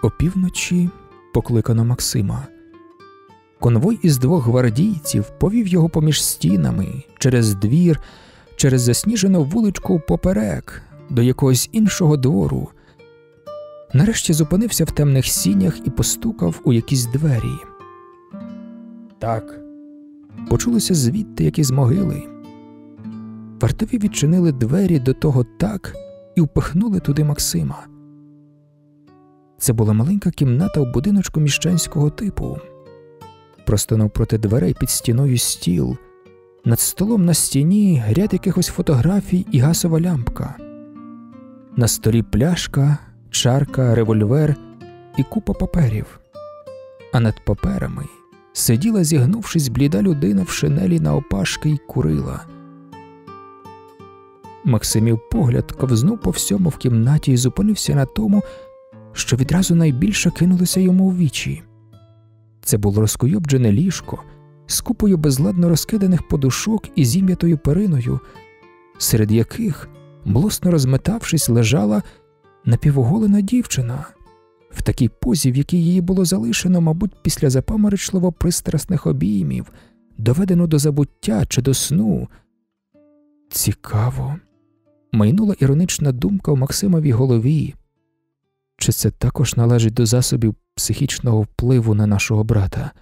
Опівночі покликано Максима. Конвой із 2 гвардійців повів його поміж стінами, через двір, через засніжену вуличку поперек, до якогось іншого двору. Нарешті зупинився в темних сінях і постукав у якісь двері. «Так», – почулося звідти, як із могили. Вартові відчинили двері до того «так» і впихнули туди Максима. Це була маленька кімната в будиночку міщанського типу. Просто навпроти дверей під стіною стіл. Над столом на стіні ряд якихось фотографій і газова лямпка. На столі пляшка, чарка, револьвер і купа паперів. А над паперами сиділа, зігнувшись, бліда людина в шинелі наопашки й курила. Максимів погляд ковзнув по всьому в кімнаті і зупинився на тому, що відразу найбільше кинулося йому в вічі. Це було розкуйобджене ліжко з купою безладно розкиданих подушок і зім'ятою периною, серед яких, млосно розметавшись, лежала напівоголена дівчина, в такій позі, в якій її було залишено, мабуть, після запаморочливо пристрасних обіймів, доведено до забуття чи до сну. Цікаво. Майнула іронічна думка в Максимовій голові. Чи це також належить до засобів психічного впливу на нашого брата?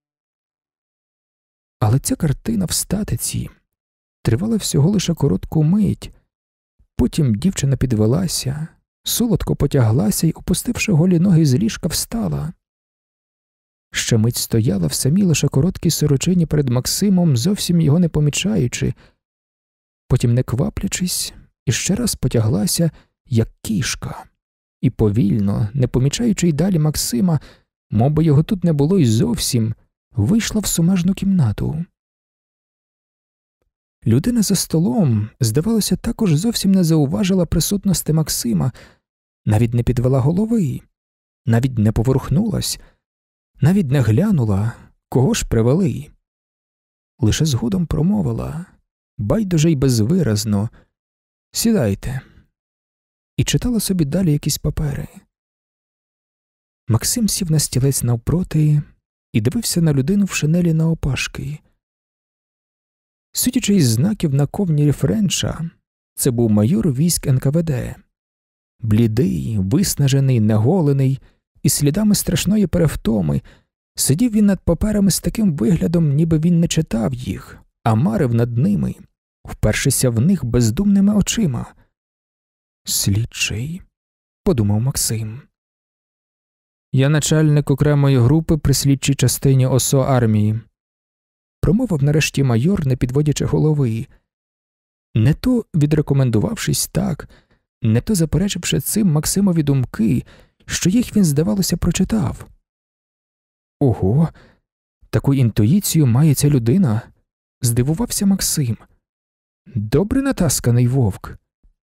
Але ця картина в статиці тривала всього лише коротку мить. Потім дівчина підвелася, солодко потяглася й, опустивши голі ноги з ліжка, встала. Ще мить стояла в самій лише короткій сорочині перед Максимом, зовсім його не помічаючи. Потім, не кваплячись, іще раз потяглася, як кішка. І повільно, не помічаючи й далі Максима, мовби його тут не було й зовсім, вийшла в сумежну кімнату. Людина за столом, здавалося, також зовсім не зауважила присутності Максима, навіть не підвела голови, навіть не поворухнулась, навіть не глянула, кого ж привели. Лише згодом промовила, байдуже й безвиразно: «Сідайте», і читала собі далі якісь папери. Максим сів на стілець навпроти і дивився на людину в шинелі наопашки. Судячи із знаків на ковнірі Френча, це був майор військ НКВД. Блідий, виснажений, неголений, із слідами страшної перевтоми, сидів він над паперами з таким виглядом, ніби він не читав їх, а марив над ними, впершися в них бездумними очима. «Слідчий», – подумав Максим. «Я начальник окремої групи при слідчій частині ОСО армії», – промовив нарешті майор, не підводячи голови. Не то відрекомендувавшись так, не то заперечивши цим Максимові думки, що їх він, здавалося, прочитав. «Ого, таку інтуїцію має ця людина», – здивувався Максим. «Добре натасканий вовк».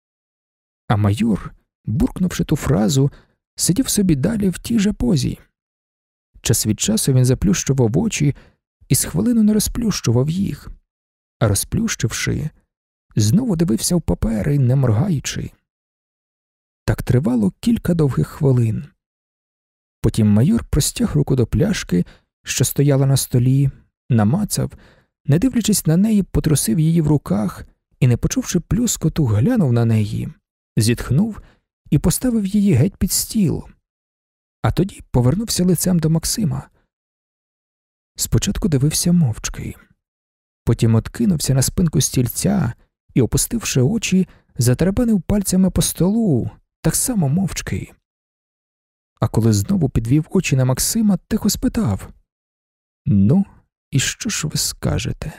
А майор, буркнувши ту фразу, сидів собі далі в тій же позі. Час від часу він заплющував очі і з хвилину не розплющував їх, а розплющивши, знову дивився в папери, не моргаючи. Так тривало кілька довгих хвилин. Потім майор простяг руку до пляшки, що стояла на столі, намацав, не дивлячись на неї, потрусив її в руках і, не почувши плюскоту, глянув на неї, зітхнув і поставив її геть під стіл. А тоді повернувся лицем до Максима. Спочатку дивився мовчки. Потім откинувся на спинку стільця і, опустивши очі, затарабанив пальцями по столу, так само мовчки. А коли знову підвів очі на Максима, тихо спитав: «Ну, і що ж ви скажете?»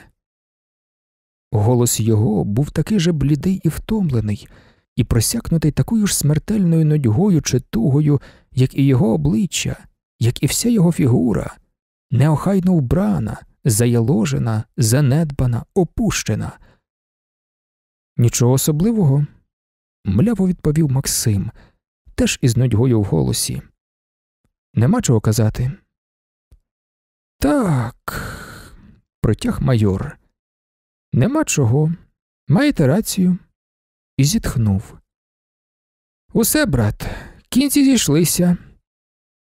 Голос його був такий же блідий і втомлений, і просякнутий такою ж смертельною нудьгою чи тугою, як і його обличчя, як і вся його фігура, неохайно вбрана, заяложена, занедбана, опущена. «Нічого особливого», – мляво відповів Максим, теж із нудьгою в голосі. «Нема чого казати». «Так», – протяг майор, – «нема чого, маєте рацію». І зітхнув. «Усе, брат, кінці зійшлися.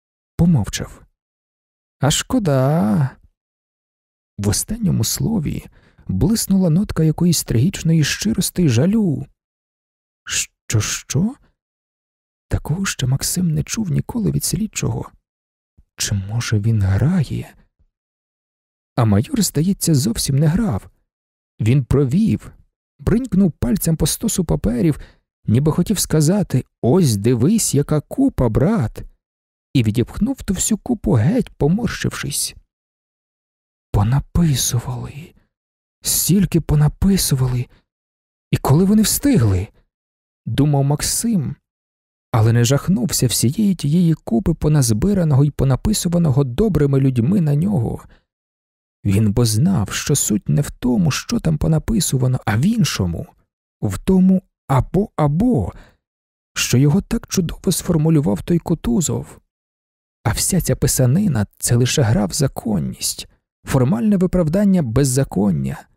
помовчав. А шкода. В останньому слові блиснула нотка якоїсь трагічної щирості й жалю. Що? Такого ще Максим не чув ніколи від слідчого. Чи, може, він грає? А майор, здається, зовсім не грав. Він провів, бринькнув пальцем по стосу паперів, ніби хотів сказати: «Ось дивись, яка купа, брат!» і відіпхнув ту всю купу геть, поморщившись. Понаписували. Стільки понаписували. І коли вони встигли? Думав Максим, але не жахнувся всієї тієї купи поназбираного й понаписуваного добрими людьми на нього. Він бо знав, що суть не в тому, що там понаписувано, а в іншому, в тому або, що його так чудово сформулював той Кутузов. А вся ця писанина – це лише гра в законність, формальне виправдання беззаконня.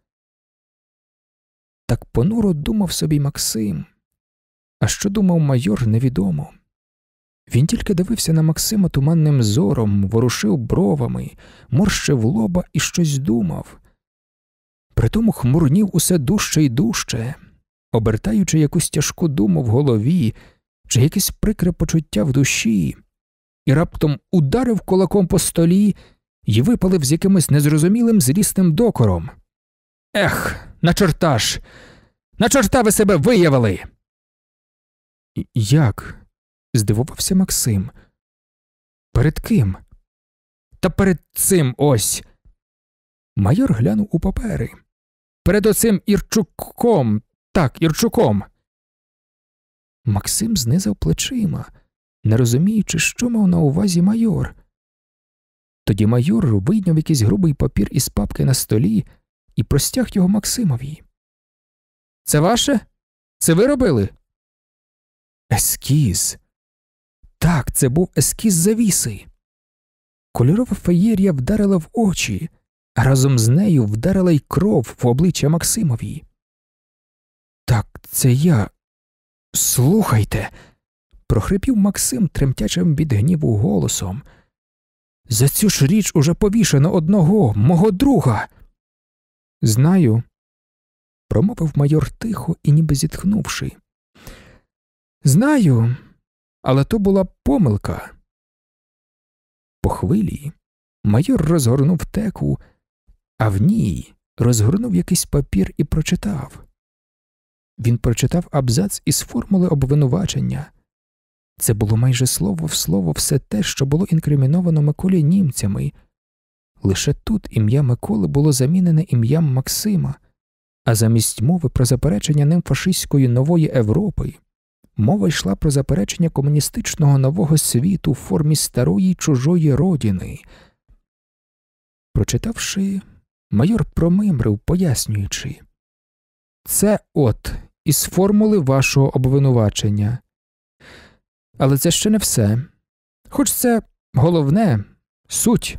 Так понуро думав собі Максим. А що думав майор, невідомо. Він тільки дивився на Максима туманним зором, ворушив бровами, морщив лоба і щось думав. Притому хмурнів усе дужче й дужче, обертаючи якусь тяжку думу в голові чи якесь прикре почуття в душі, і раптом ударив кулаком по столі й випалив з якимось незрозумілим злісним докором. «Ех, на чорта ж! На чорта ви себе виявили!» «Як?» – здивувався Максим. «Перед ким?» «Та перед цим ось!» Майор глянув у папери. «Перед оцим Ірчуком! Так, Ірчуком!» Максим знизав плечима, не розуміючи, що мав на увазі майор. Тоді майор вийняв якийсь грубий папір із папки на столі і простяг його Максимові. «Це ваше? Це ви робили?» Ескіз. Так, це був ескіз завіси. Кольорова феєрія вдарила в очі, а разом з нею вдарила й кров в обличчя Максимові. «Так, це я. Слухайте», – прохрипів Максим тремтячим від гніву голосом. «За цю ж річ уже повішено одного, мого друга». «Знаю», – промовив майор тихо і ніби зітхнувши. «Знаю, але то була помилка». По хвилі майор розгорнув теку, а в ній розгорнув якийсь папір і прочитав. Він прочитав абзац із формули обвинувачення. Це було майже слово в слово все те, що було інкриміновано Миколі німцями. Лише тут ім'я Миколи було замінене ім'ям Максима, а замість мови про заперечення ним фашистської нової Європи мова йшла про заперечення комуністичного нового світу в формі старої чужої родини. Прочитавши, майор промимрив, пояснюючи. «Це от із формули вашого обвинувачення. Але це ще не все. Хоч це головне – суть».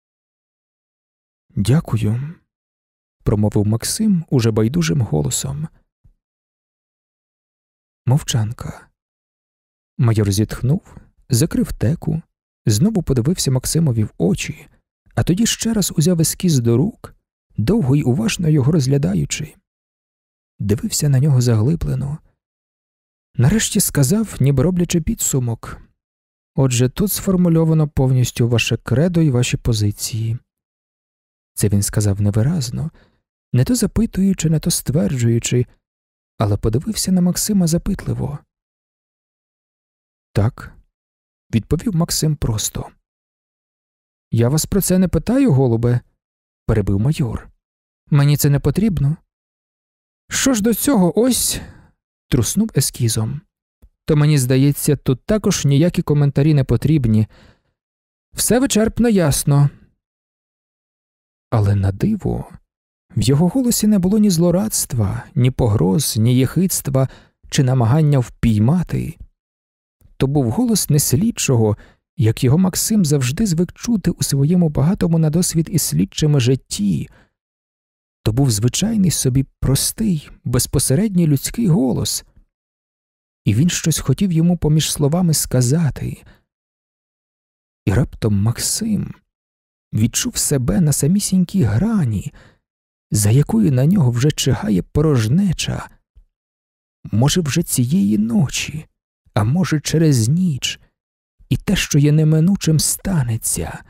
«Дякую», – промовив Максим уже байдужим голосом. Мовчанка. Майор зітхнув, закрив теку, знову подивився Максимові в очі, а тоді ще раз узяв ескіз до рук, довго й уважно його розглядаючи. Дивився на нього заглиблено. Нарешті сказав, ніби роблячи підсумок. «Отже, тут сформульовано повністю ваше кредо і ваші позиції». Це він сказав невиразно, не то запитуючи, не то стверджуючи, але подивився на Максима запитливо. «Так», – відповів Максим просто. «Я вас про це не питаю, голубе», – перебив майор. «Мені це не потрібно». «Що ж до цього, ось», – труснув ескізом. «То мені здається, тут також ніякі коментарі не потрібні. Все вичерпно ясно». Але на диво, в його голосі не було ні злорадства, ні погроз, ні єхидства чи намагання впіймати. То був голос не слідчого, як його Максим завжди звик чути у своєму багатому на досвід із слідчими житті. То був звичайний собі простий, безпосередній людський голос. І він щось хотів йому поміж словами сказати. І раптом Максим відчув себе на самісінькій грані, за якою на нього вже чигає порожнеча. Може, вже цієї ночі, а може, через ніч, і те, що є неминучим, станеться.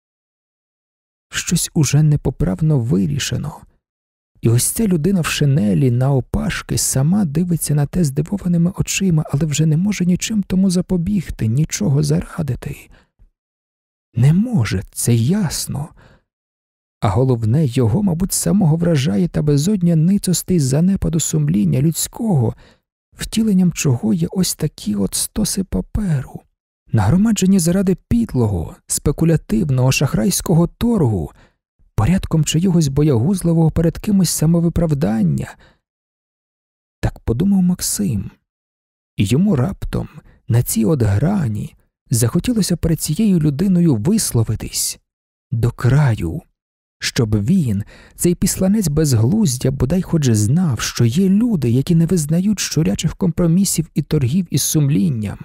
Щось уже непоправно вирішено. І ось ця людина в шинелі навпашки сама дивиться на те здивованими очима, але вже не може нічим тому запобігти, нічого зарадити. Не може, це ясно. А головне, його, мабуть, самого вражає та безодня ницостей занепаду сумління людського, втіленням чого є ось такі от стоси паперу, нагромаджені заради підлого, спекулятивного, шахрайського торгу, порядком чиїгось боягузливого перед кимось самовиправдання. Так подумав Максим. І йому раптом, на цій от грані, захотілося перед цією людиною висловитись до краю, щоб він, цей післанець безглуздя, бодай хоч знав, що є люди, які не визнають щурячих компромісів і торгів із сумлінням.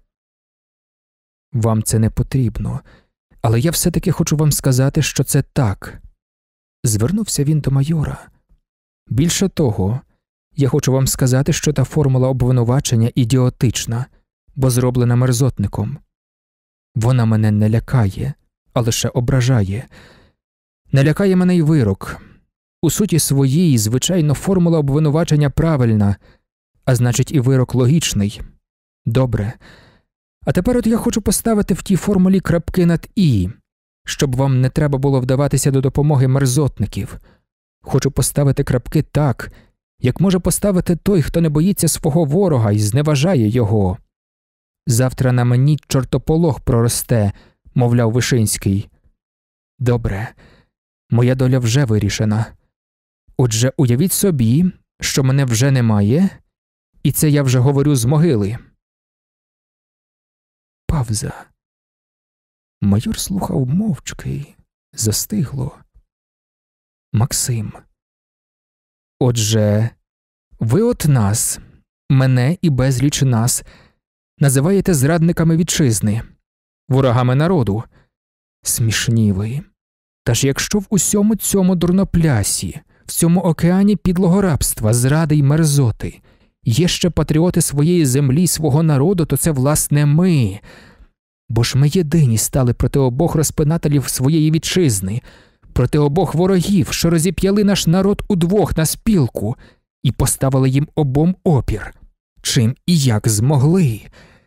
Вам це не потрібно, але я все-таки хочу вам сказати, що це так. Звернувся він до майора. Більше того, я хочу вам сказати, що та формула обвинувачення ідіотична, бо зроблена мерзотником. Вона мене не лякає, а лише ображає. Не лякає мене й вирок. У суті своїй, звичайно, формула обвинувачення правильна, а значить і вирок логічний. Добре. А тепер от я хочу поставити в тій формулі крапки над «і», щоб вам не треба було вдаватися до допомоги мерзотників. Хочу поставити крапки так, як може поставити той, хто не боїться свого ворога і зневажає його. Завтра на мені чортополох проросте, мовляв Вишинський. Добре, моя доля вже вирішена. Отже, уявіть собі, що мене вже немає, і це я вже говорю з могили. Павза. Майор слухав мовчки, застигло. Максим. Отже, ви от нас, мене і безліч нас, називаєте зрадниками вітчизни, ворогами народу. Смішні ви. Та ж якщо в усьому цьому дурноплясі, в цьому океані підлого рабства, зради й мерзоти, є ще патріоти своєї землі, свого народу, то це, власне, ми. Бо ж ми єдині стали проти обох розпинателів своєї вітчизни, проти обох ворогів, що розіп'яли наш народ удвох на спілку і поставили їм обом опір, чим і як змогли.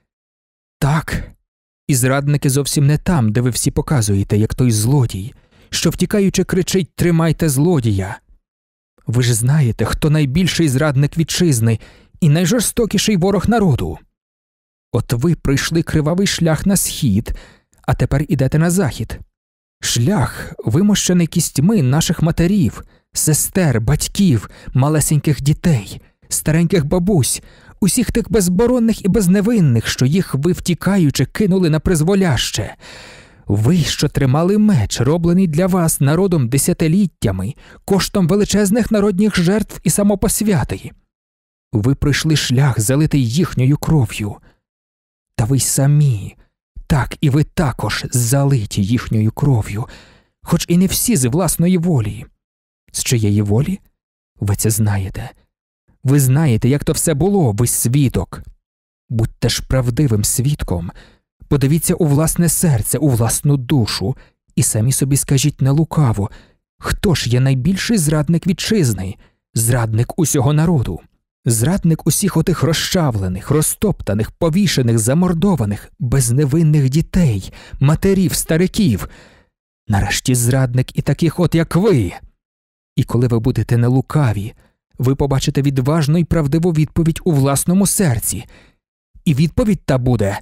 Так, і зрадники зовсім не там, де ви всі показуєте, як той злодій, що втікаючи кричить «Тримайте злодія!». Ви ж знаєте, хто найбільший зрадник вітчизни і найжорстокіший ворог народу. От ви пройшли кривавий шлях на схід, а тепер ідете на захід. Шлях, вимощений кістьми наших матерів, сестер, батьків, малесеньких дітей, стареньких бабусь, усіх тих безборонних і безневинних, що їх ви втікаючи кинули на призволяще. Ви, що тримали меч, роблений для вас народом десятиліттями, коштом величезних народних жертв і самопосвяти. Ви пройшли шлях, залитий їхньою кров'ю. Та ви самі, так і ви також залиті їхньою кров'ю, хоч і не всі з власної волі. З чиєї волі? Ви це знаєте. Ви знаєте, як то все було, ви свідок. Будьте ж правдивим свідком. Подивіться у власне серце, у власну душу, і самі собі скажіть нелукаво, хто ж є найбільший зрадник вітчизни, зрадник усього народу, зрадник усіх отих розчавлених, розтоптаних, повішених, замордованих, безневинних дітей, матерів, стариків, нарешті зрадник і таких от, як ви. І коли ви будете нелукаві, ви побачите відважну і правдиву відповідь у власному серці. І відповідь та буде...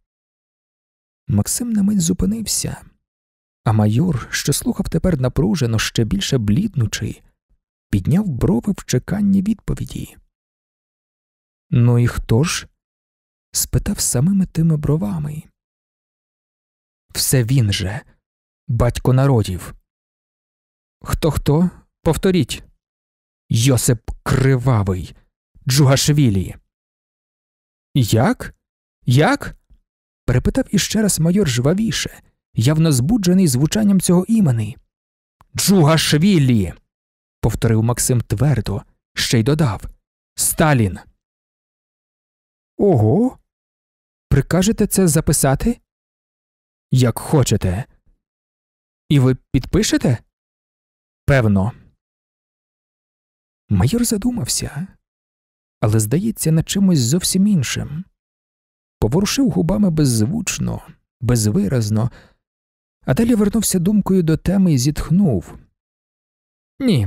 Максим на мить зупинився, а майор, що слухав тепер напружено, ще більше бліднучи, підняв брови в чеканні відповіді. «Ну і хто ж?» – спитав самими тими бровами. «Все він же, батько народів». «Хто-хто? Повторіть». «Йосип Кривавий, Джугашвілі». «Як? Як?» – перепитав іще раз майор жвавіше, явно збуджений звучанням цього імені. «Джугашвілі!» – повторив Максим твердо, ще й додав. «Сталін!» «Ого! Прикажете це записати?» «Як хочете». «І ви підпишете?» «Певно». Майор задумався, але, здається, над чимось зовсім іншим. Поворушив губами беззвучно, безвиразно, а далі вернувся думкою до теми і зітхнув. «Ні,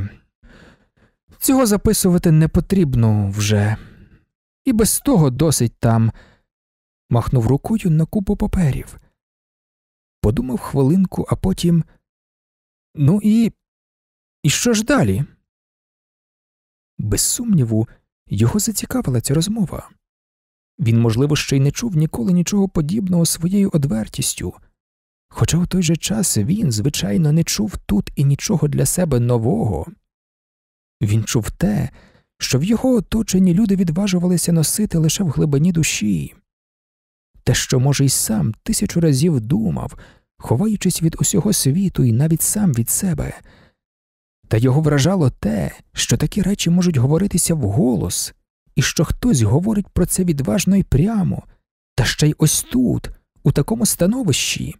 цього записувати не потрібно вже. І без того досить там», – махнув рукою на купу паперів. Подумав хвилинку, а потім «Ну і що ж далі?» Без сумніву, його зацікавила ця розмова. Він, можливо, ще й не чув ніколи нічого подібного своєю одвертістю, хоча у той же час він, звичайно, не чув тут і нічого для себе нового. Він чув те, що в його оточенні люди відважувалися носити лише в глибині душі. Те, що, може, й сам 1000 разів думав, ховаючись від усього світу і навіть сам від себе. Та його вражало те, що такі речі можуть говоритися вголос, і що хтось говорить про це відважно і прямо, та ще й ось тут, у такому становищі.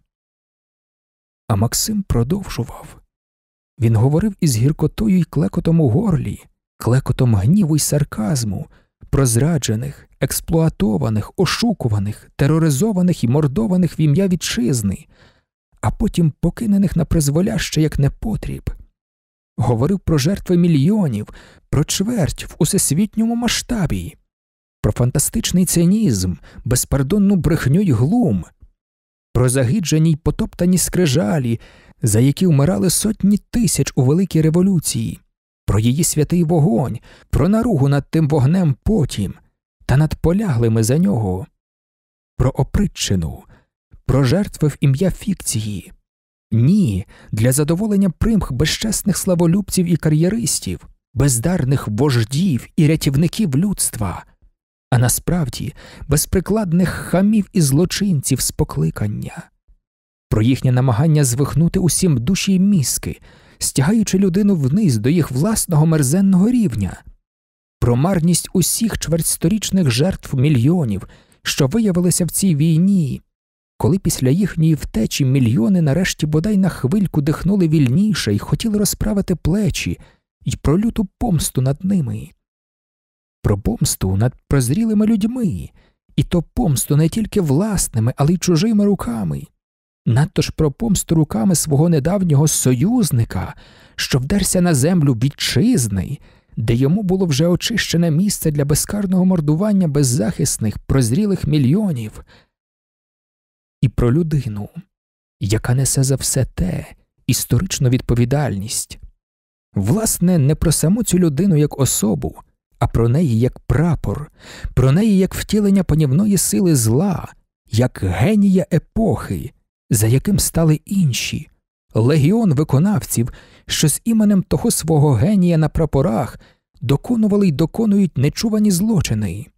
А Максим продовжував. Він говорив із гіркотою й клекотом у горлі, клекотом гніву й сарказму, про зраджених, експлуатованих, ошукуваних, тероризованих і мордованих в ім'я вітчизни, а потім покинених на призволяще як непотріб. Говорив про жертви мільйонів, про чверть в усесвітньому масштабі, про фантастичний цинізм, безпардонну брехню й глум, про загиджені й потоптані скрижалі, за які вмирали сотні тисяч у Великій революції, про її святий вогонь, про наругу над тим вогнем потім, та над поляглими за нього, про опритчину, про жертви в ім'я фікції. Ні, для задоволення примх безчесних славолюбців і кар'єристів, бездарних вождів і рятівників людства, а насправді безприкладних хамів і злочинців з покликання, про їхнє намагання звихнути усім душі й мізки, стягаючи людину вниз до їх власного мерзенного рівня, про марність усіх чвертьсторічних жертв мільйонів, що виявилися в цій війні, коли після їхньої втечі мільйони нарешті бодай на хвильку дихнули вільніше і хотіли розправити плечі, і про люту помсту над ними. Про помсту над прозрілими людьми, і то помсту не тільки власними, але й чужими руками. Надто ж про помсту руками свого недавнього союзника, що вдерся на землю вітчизни, де йому було вже очищене місце для безкарного мордування беззахисних, прозрілих мільйонів. І про людину, яка несе за все те історичну відповідальність. Власне, не про саму цю людину як особу, а про неї як прапор, про неї як втілення панівної сили зла, як генія епохи, за яким стали інші, легіон виконавців, що з іменем того свого генія на прапорах доконували й доконують нечувані злочини.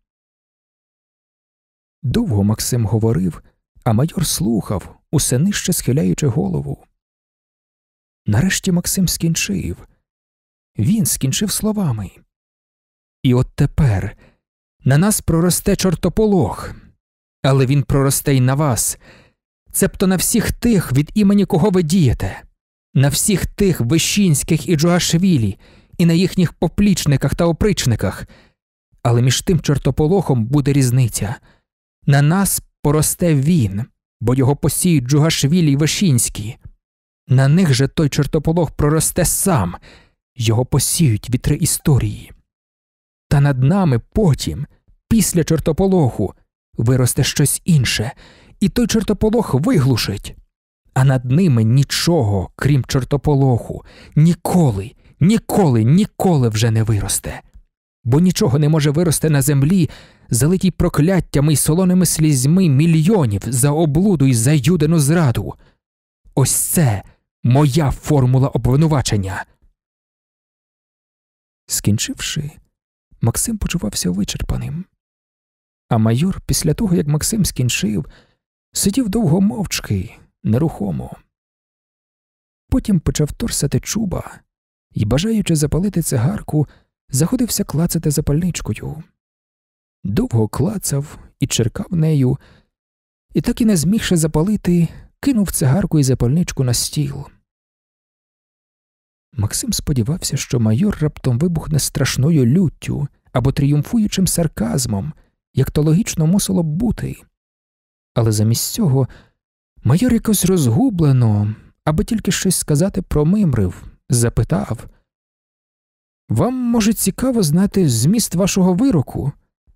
Довго Максим говорив, а майор слухав, усе нижче схиляючи голову. Нарешті Максим скінчив. Він скінчив словами. «І от тепер на нас проросте чортополох, але він проросте й на вас, цебто на всіх тих, від імені кого ви дієте, на всіх тих Вишинських і Джугашвілі, і на їхніх поплічниках та опричниках. Але між тим чортополохом буде різниця. На нас поросте він, бо його посіють Джугашвілі й Вишинські. На них же той чортополох проросте сам, його посіють вітри історії. Та над нами потім, після чортополоху, виросте щось інше, і той чортополох виглушить. А над ними нічого, крім чортополоху, ніколи, ніколи, ніколи вже не виросте. Бо нічого не може вирости на землі, залитій прокляттями й солоними слізьми мільйонів за облуду й за юдину зраду. Ось це моя формула обвинувачення». Скінчивши, Максим почувався вичерпаним. А майор, після того, як Максим скінчив, сидів довго мовчки, нерухомо. Потім почав торсати чуба і, бажаючи запалити цигарку, заходився клацати запальничкою. Довго клацав і черкав нею, і так і не змігши запалити, кинув цигарку і запальничку на стіл. Максим сподівався, що майор раптом вибухне страшною люттю або тріумфуючим сарказмом, як то логічно мусило б бути. Але замість цього майор якось розгублено, аби тільки щось сказати, промимрив, запитав: «Вам, може, цікаво знати зміст вашого вироку?»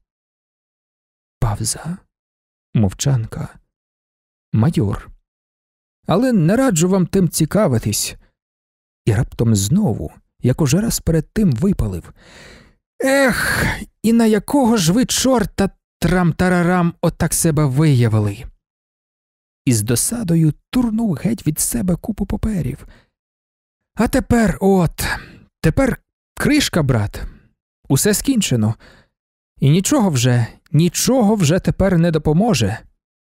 Павза. Мовчанка. Майор: «Але не раджу вам тим цікавитись». І раптом знову, як уже раз перед тим, випалив: «Ех, і на якого ж ви чорта, трам-тарарам, отак себе виявили?» І з досадою турнув геть від себе купу паперів. «А тепер кришка, брат. Усе скінчено. І нічого вже тепер не допоможе».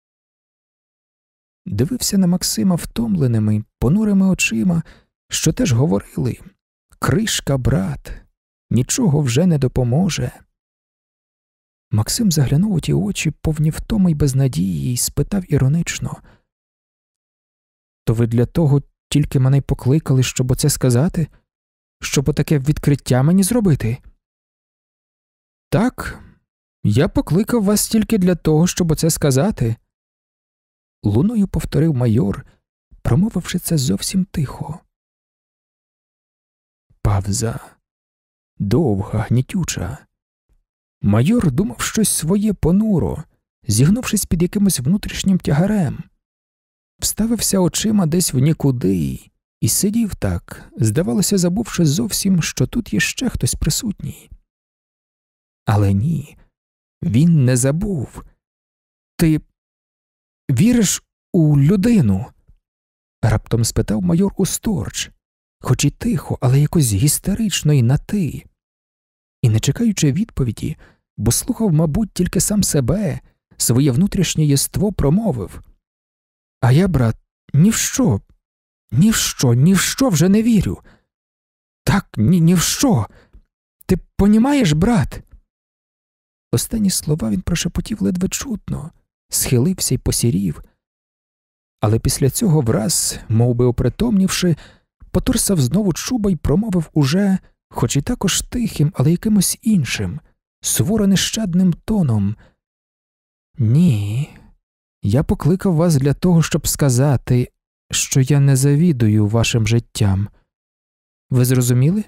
Дивився на Максима втомленими, понурими очима, що теж говорили: «Кришка, брат, нічого вже не допоможе». Максим заглянув у ті очі, повні втоми й безнадії, і спитав іронично: «То ви для того тільки мене й покликали, щоб оце сказати? Щоб отаке відкриття мені зробити?» «Так, я покликав вас тільки для того, щоб оце сказати», – луною повторив майор, промовивши це зовсім тихо. Павза. Довга, гнітюча. Майор думав щось своє понуро, зігнувшись під якимось внутрішнім тягарем. Вставився очима десь в нікуди і сидів так, здавалося, забувши зовсім, що тут є ще хтось присутній. Але ні, він не забув. «Ти віриш у людину?» – раптом спитав майор усторч, хоч і тихо, але якось гістерично й на «ти». І, не чекаючи відповіді, бо слухав, мабуть, тільки сам себе, своє внутрішнє єство, промовив: «А я, брат, ні в що вже не вірю. Так, ні в що. Ти понімаєш, брат?» Останні слова він прошепотів ледве чутно, схилився й посірів. Але після цього враз, мов би опритомнівши, потурсав знову чуба й промовив уже, хоч і також тихим, але якимось іншим, суворо нещадним тоном: «Ні, я покликав вас для того, щоб сказати, що я не завідую вашим життям. Ви зрозуміли?»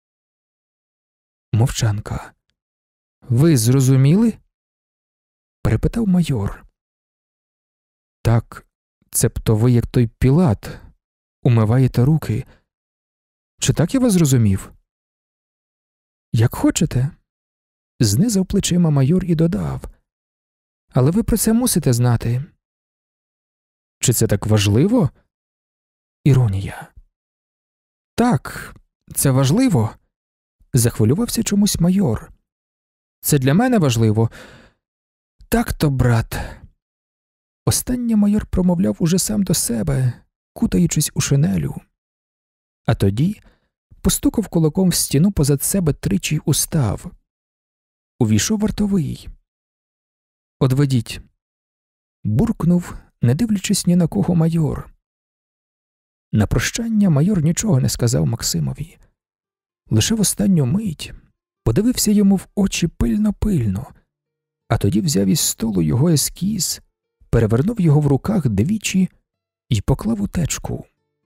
Мовчанка. «Ви зрозуміли?» – перепитав майор. «Так, цебто ви, як той Пілат, умиваєте руки. Чи так я вас зрозумів?» «Як хочете», – знизав плечима майор і додав: «Але ви про це мусите знати». «Чи це так важливо?» Іронія. «Так, це важливо», – захвилювався чомусь майор. «Це для мене важливо. Так-то, брат». Останнє майор промовляв уже сам до себе, кутаючись у шинелю. А тоді постукав кулаком в стіну позад себе тричі й устав. Увійшов вартовий. «Одведіть», – буркнув, не дивлячись ні на кого, майор. На прощання майор нічого не сказав Максимові. Лише в останню мить подивився йому в очі пильно-пильно, а тоді взяв із столу його ескіз, перевернув його в руках двічі і поклав у течку.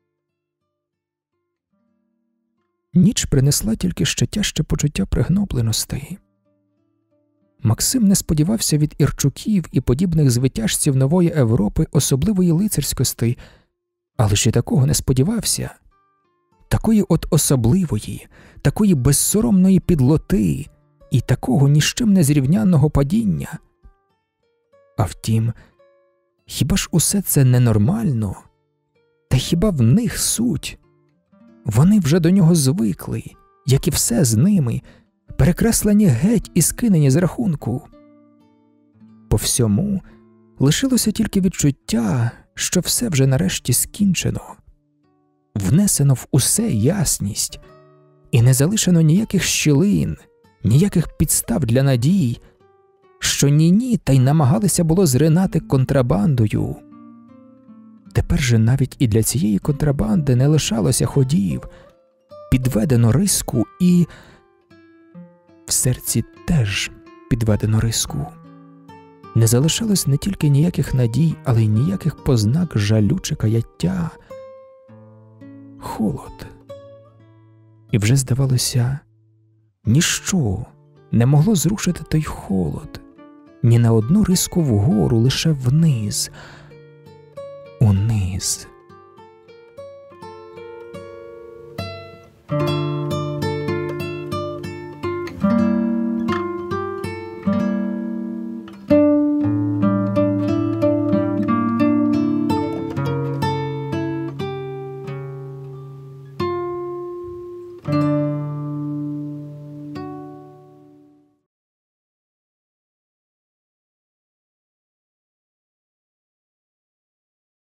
Ніч принесла тільки ще тяжче почуття пригнобленості. Максим не сподівався від Ірчуків і подібних звитяжців нової Європи особливої лицарськості, але ж і такого не сподівався. Такої от особливої, такої безсоромної підлоти і такого ні з чим не зрівнянного падіння. А втім, хіба ж усе це ненормально? Та хіба в них суть? Вони вже до нього звикли, як і все з ними, перекреслені геть і скинені з рахунку. По всьому лишилося тільки відчуття, що все вже нарешті скінчено. Внесено в усе ясність, і не залишено ніяких щілин, ніяких підстав для надій, що ні-ні, та й намагалися було зринати контрабандою. Тепер же навіть і для цієї контрабанди не лишалося ходів, підведено риску і в серці теж підведено риску. Не залишалось не тільки ніяких надій, але й ніяких познак жалю чи каяття. Холод. І вже, здавалося, ніщо не могло зрушити той холод, ні на одну риску вгору, лише вниз, униз.